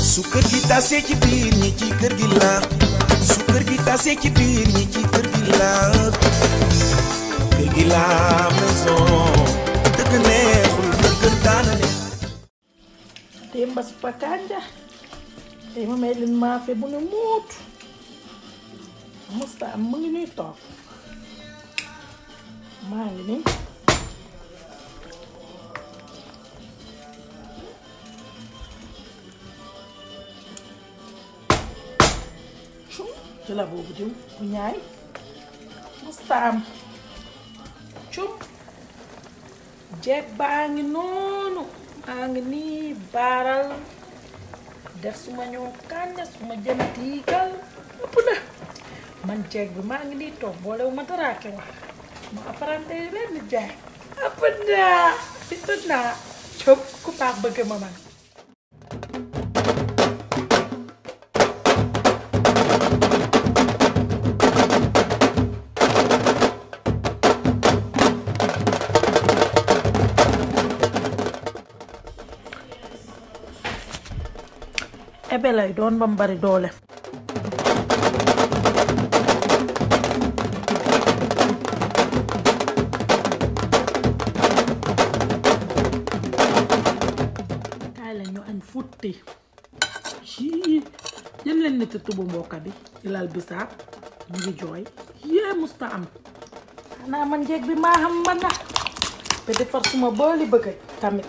su kër gi tasee ci biir ñi ci kër gi la su kër gi tasee ci biir ñi ci kër gi la kër gi la maison dëgg neexul dëgg daana ne tey mbas pa kanja tey ma may leen maafe bu ne muut musta am mu ngi nuy toog maa ngi nii jëla boobu diw bu ñaay musta am cum jeeg baa ngi noonu maa ngi nii baaral def suma ñëw kànja suma jën tiigal ëpp na man jeeg bi maa ngi nii toog boolewu ma daraake wax ma apparente benn jaay ëpp naa fitu naa cum ku baax bëgg ma man ebe lay doon ba mu bari doole kaay la ñu añ futti jën leen nit tubu mbokka bi ilal bisaab mu ngi jooy yee musta am xanaa man jeeg bi maa xam man na te defar suma booli bëgg tamit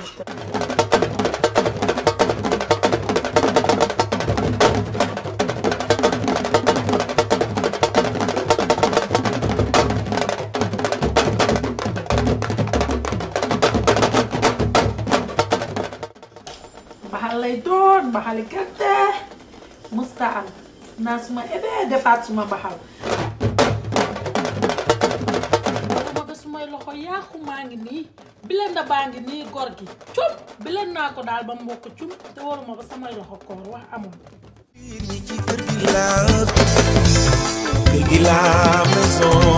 baxal lay doon baxali gerte musta am naa suma ebe defaat suma baxal ma ba sumay loxo yaaxu maa ngi nii bilenda baa ngi nii gor gi cum bilen naa ko daal ba mbokk cum te waruma ba samay loxo koor wax amul kër gi la maison